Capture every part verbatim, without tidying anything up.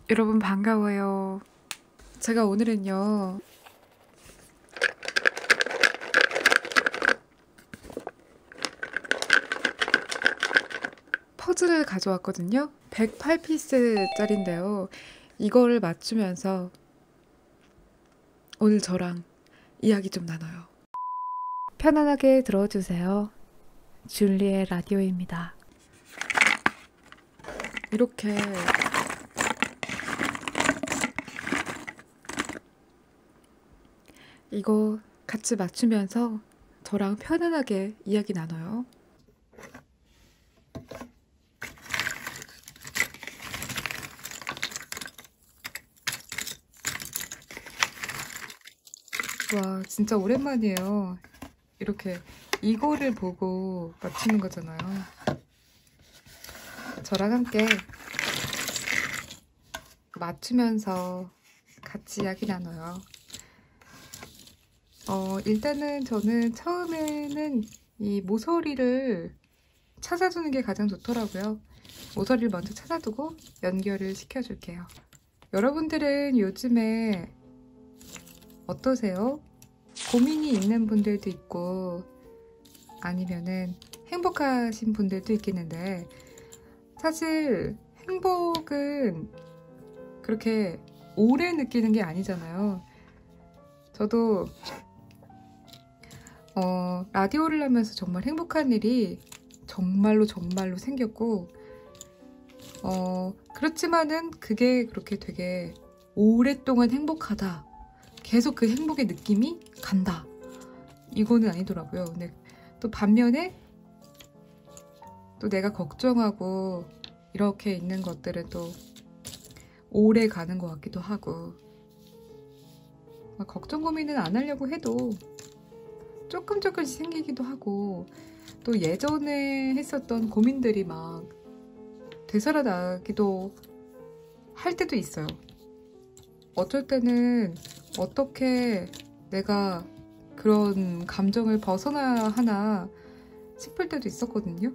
여러분 반가워요. 제가 오늘은요 퍼즐을 가져왔거든요. 백팔 피스짜리인데요. 이거를 맞추면서 오늘 저랑 이야기 좀 나눠요. 편안하게 들어주세요. 줄리의 라디오입니다. 이렇게 이거 같이 맞추면서 저랑 편안하게 이야기 나눠요. 와, 진짜 오랜만이에요. 이렇게 이거를 보고 맞추는 거잖아요. 저랑 함께 맞추면서 같이 이야기 나눠요. 어, 일단은 저는 처음에는 이 모서리를 찾아주는 게 가장 좋더라고요. 모서리를 먼저 찾아두고 연결을 시켜줄게요. 여러분들은 요즘에 어떠세요? 고민이 있는 분들도 있고 아니면은 행복하신 분들도 있겠는데, 사실 행복은 그렇게 오래 느끼는 게 아니잖아요. 저도 어, 라디오를 하면서 정말 행복한 일이 정말로 정말로 생겼고, 어, 그렇지만은 그게 그렇게 되게 오랫동안 행복하다, 계속 그 행복의 느낌이 간다, 이거는 아니더라고요. 근데 또 반면에 또 내가 걱정하고 이렇게 있는 것들은 또 오래 가는 것 같기도 하고, 막 걱정 고민은 안 하려고 해도 조금 조금씩 생기기도 하고, 또 예전에 했었던 고민들이 막 되살아나기도 할 때도 있어요. 어쩔 때는 어떻게 내가 그런 감정을 벗어나야 하나 싶을 때도 있었거든요.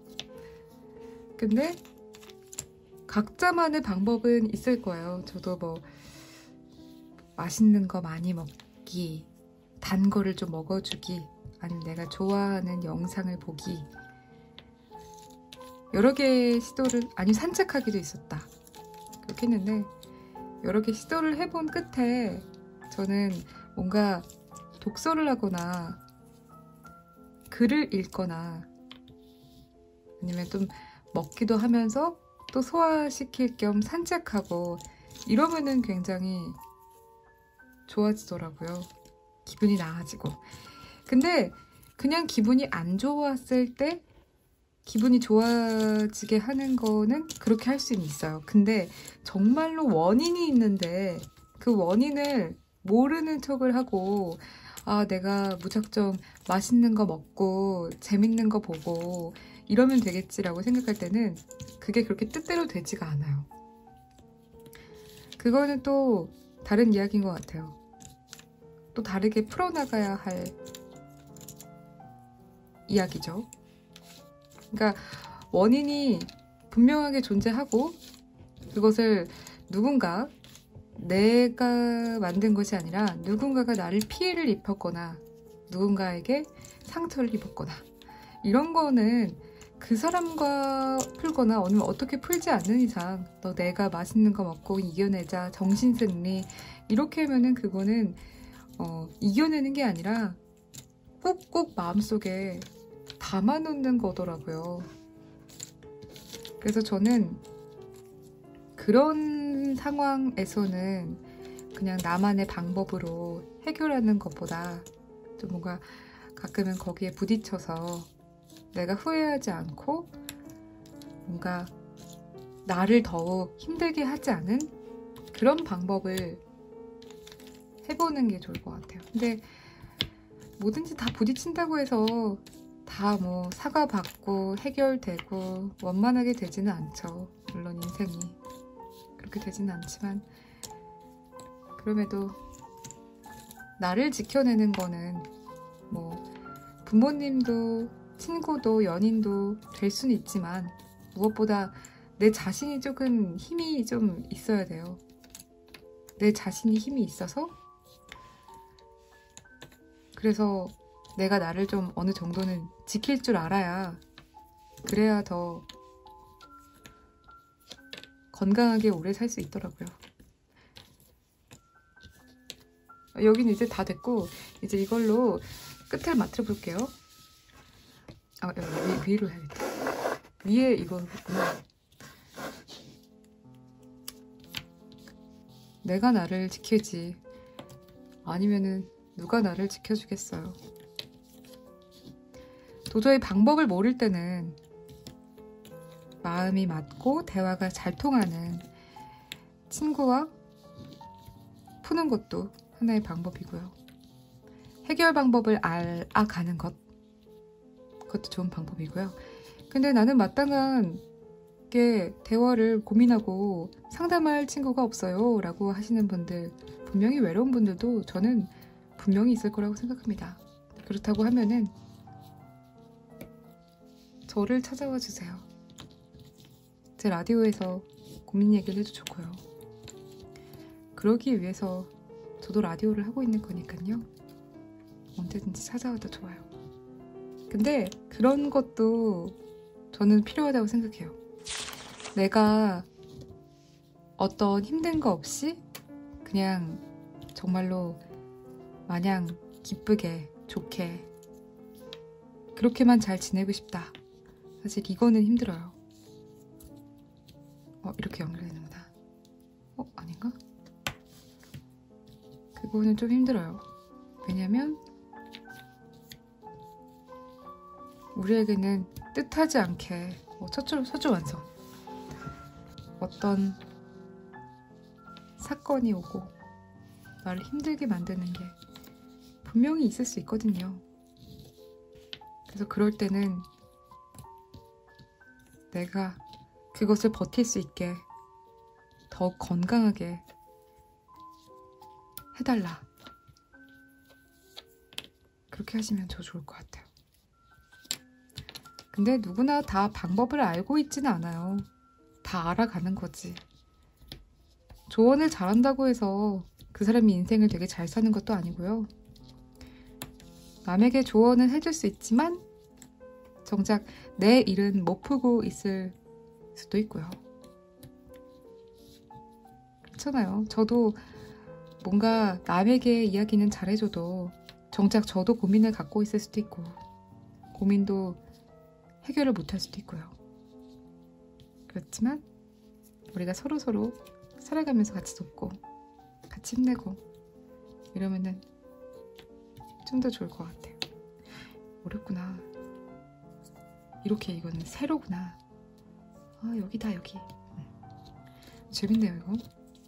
근데 각자만의 방법은 있을 거예요. 저도 뭐 맛있는 거 많이 먹기, 단 거를 좀 먹어주기, 아니면 내가 좋아하는 영상을 보기, 여러 개 시도를, 아니 산책하기도 있었다, 그렇게 했는데 여러 개 시도를 해본 끝에 저는 뭔가 독서를 하거나 글을 읽거나 아니면 좀 먹기도 하면서 또 소화시킬 겸 산책하고 이러면은 굉장히 좋아지더라고요. 기분이 나아지고. 근데 그냥 기분이 안 좋았을 때 기분이 좋아지게 하는 거는 그렇게 할 수는 있어요. 근데 정말로 원인이 있는데 그 원인을 모르는 척을 하고, 아, 내가 무작정 맛있는 거 먹고 재밌는 거 보고 이러면 되겠지라고 생각할 때는 그게 그렇게 뜻대로 되지가 않아요. 그거는 또 다른 이야기인 것 같아요. 또 다르게 풀어나가야 할 이야기죠. 그러니까 원인이 분명하게 존재하고 그것을 누군가, 내가 만든 것이 아니라 누군가가 나를 피해를 입혔거나 누군가에게 상처를 입었거나 이런 거는 그 사람과 풀거나 아니면 어떻게 풀지 않는 이상 너 내가 맛있는 거 먹고 이겨내자, 정신승리, 이렇게 하면은 그거는 어, 이겨내는 게 아니라 꾹꾹 마음속에 담아놓는 거더라고요. 그래서 저는 그런 상황에서는 그냥 나만의 방법으로 해결하는 것보다 좀 뭔가 가끔은 거기에 부딪혀서 내가 후회하지 않고 뭔가 나를 더욱 힘들게 하지 않은 그런 방법을 해보는 게 좋을 것 같아요. 근데 뭐든지 다 부딪힌다고 해서 다 뭐 사과받고 해결되고 원만하게 되지는 않죠. 물론 인생이 그렇게 되지는 않지만, 그럼에도 나를 지켜내는 거는 뭐 부모님도 친구도 연인도 될 수는 있지만 무엇보다 내 자신이 조금 힘이 좀 있어야 돼요. 내 자신이 힘이 있어서, 그래서 내가 나를 좀 어느 정도는 지킬 줄 알아야, 그래야 더 건강하게 오래 살 수 있더라고요. 여기는 이제 다 됐고, 이제 이걸로 끝을 맞춰 볼게요. 아, 여기 위, 위로 해야겠다. 위에 이거구나. 내가 나를 지키지, 아니면은 누가 나를 지켜주겠어요. 도저히 방법을 모를 때는 마음이 맞고 대화가 잘 통하는 친구와 푸는 것도 하나의 방법이고요. 해결 방법을 알아가는 것, 그것도 좋은 방법이고요. 근데 나는 마땅하게 대화를 고민하고 상담할 친구가 없어요 라고 하시는 분들, 분명히 외로운 분들도 저는 분명히 있을 거라고 생각합니다. 그렇다고 하면은 저를 찾아와 주세요. 제 라디오에서 고민 얘기를 해도 좋고요. 그러기 위해서 저도 라디오를 하고 있는 거니까요. 언제든지 찾아와도 좋아요. 근데 그런 것도 저는 필요하다고 생각해요. 내가 어떤 힘든 거 없이 그냥 정말로 마냥 기쁘게, 좋게, 그렇게만 잘 지내고 싶다. 사실 이거는 힘들어요. 어, 이렇게 연결되는구나. 어, 아닌가? 그거는 좀 힘들어요. 왜냐면 우리에게는 뜻하지 않게 뭐 첫줄 서줄 완성, 어떤 사건이 오고 나를 힘들게 만드는 게 분명히 있을 수 있거든요. 그래서 그럴 때는 내가 그것을 버틸 수 있게 더욱 건강하게 해달라. 그렇게 하시면 저 좋을 것 같아요. 근데 누구나 다 방법을 알고 있지는 않아요. 다 알아가는 거지. 조언을 잘한다고 해서 그 사람이 인생을 되게 잘 사는 것도 아니고요. 남에게 조언은 해줄 수 있지만 정작 내 일은 못 풀고 있을 수도 있고요. 그렇잖아요. 저도 뭔가 남에게 이야기는 잘해줘도 정작 저도 고민을 갖고 있을 수도 있고, 고민도 해결을 못할 수도 있고요. 그렇지만 우리가 서로서로 살아가면서 같이 돕고 같이 힘내고 이러면은 좀 더 좋을 것 같아요. 어렵구나. 이렇게 이거는 세로구나. 아, 여기다, 여기. 재밌네요, 이거.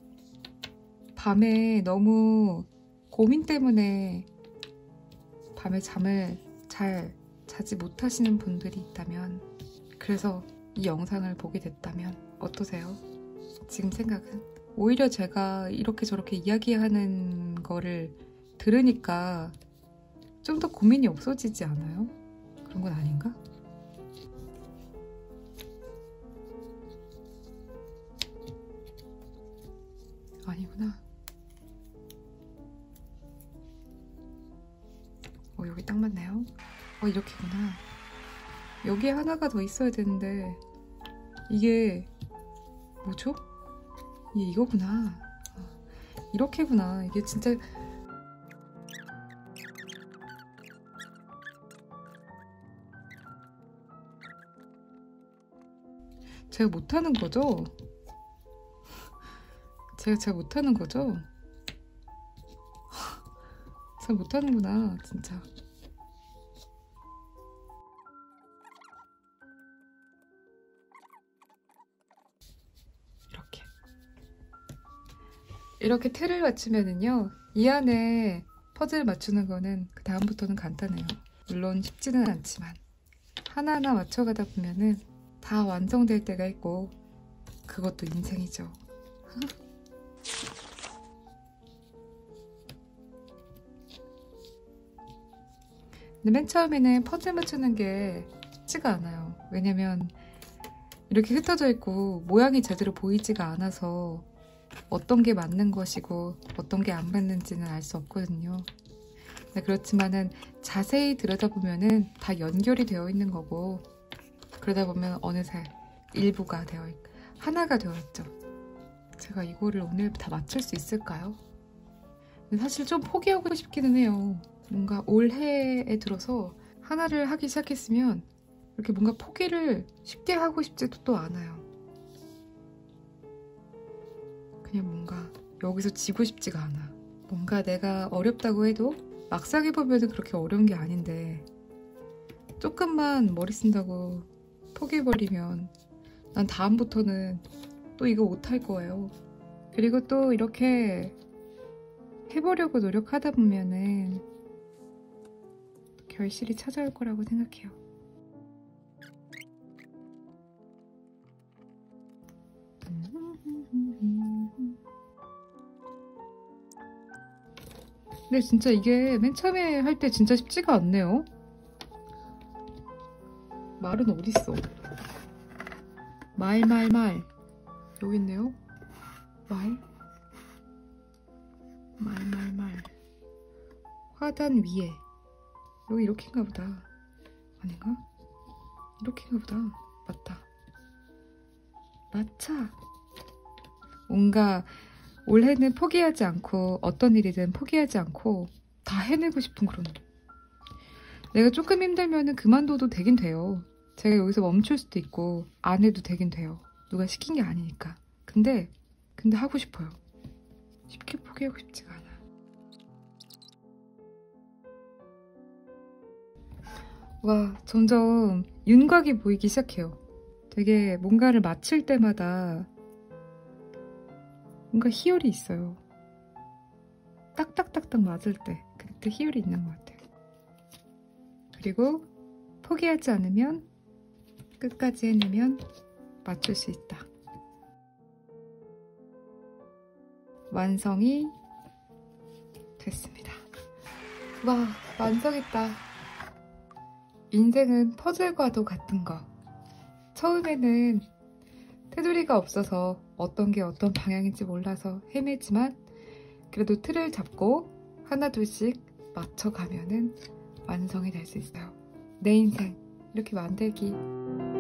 밤에 너무 고민 때문에 밤에 잠을 잘 자지 못하시는 분들이 있다면, 그래서 이 영상을 보게 됐다면 어떠세요? 지금 생각은? 오히려 제가 이렇게 저렇게 이야기하는 거를 들으니까 좀 더 고민이 없어지지 않아요? 그런 건 아닌가? 아니구나. 어, 여기 딱 맞네요. 어, 이렇게구나. 여기에 하나가 더 있어야 되는데 이게 뭐죠? 이게 이거구나. 아, 이렇게구나. 이게 진짜 제가 못하는 거죠? 제가 잘 못하는 거죠? 잘 못하는구나, 진짜. 이렇게. 이렇게 틀을 맞추면은요, 이 안에 퍼즐 맞추는 거는 그 다음부터는 간단해요. 물론 쉽지는 않지만 하나하나 맞춰가다 보면은 다 완성될 때가 있고, 그것도 인생이죠. 근데 맨 처음에는 퍼즐 맞추는 게 쉽지가 않아요. 왜냐면 이렇게 흩어져 있고 모양이 제대로 보이지가 않아서 어떤 게 맞는 것이고 어떤 게 안 맞는지는 알 수 없거든요. 그렇지만은 자세히 들여다보면은 다 연결이 되어 있는 거고, 그러다 보면 어느새 일부가 되어 있고 하나가 되어 있죠. 제가 이거를 오늘 다 맞출 수 있을까요? 사실 좀 포기하고 싶기는 해요. 뭔가 올해에 들어서 하나를 하기 시작했으면 이렇게 뭔가 포기를 쉽게 하고 싶지도 또 않아요. 그냥 뭔가 여기서 지고 싶지가 않아. 뭔가 내가 어렵다고 해도 막상 해보면 그렇게 어려운 게 아닌데 조금만 머리 쓴다고 포기해버리면 난 다음부터는 또 이거 못할 거예요. 그리고 또 이렇게 해보려고 노력하다 보면은 결실이 찾아올 거라고 생각해요. 근데 진짜 이게 맨 처음에 할 때 진짜 쉽지가 않네요. 말은 어딨어? 말, 말, 말. 여기 있네요. 말. 말, 말, 말. 화단 위에. 여기 이렇게인가 보다. 아닌가? 이렇게인가 보다. 맞다. 마차. 뭔가 올해는 포기하지 않고 어떤 일이든 포기하지 않고 다 해내고 싶은 그런, 내가 조금 힘들면은 그만둬도 되긴 돼요. 제가 여기서 멈출 수도 있고 안 해도 되긴 돼요. 누가 시킨 게 아니니까. 근데 근데 하고 싶어요. 쉽게 포기하고 싶지가 않아. 와, 점점 윤곽이 보이기 시작해요. 되게 뭔가를 맞힐 때마다 뭔가 희열이 있어요. 딱딱딱딱 맞을 때 그때 희열이 있는 것 같아요. 그리고 포기하지 않으면, 끝까지 해내면 맞출 수 있다. 완성이 됐습니다. 와, 완성했다. 인생은 퍼즐과도 같은 거. 처음에는 테두리가 없어서 어떤 게 어떤 방향인지 몰라서 헤매지만 그래도 틀을 잡고 하나둘씩 맞춰가면은 완성이 될 수 있어요. 내 인생 이렇게 만들기.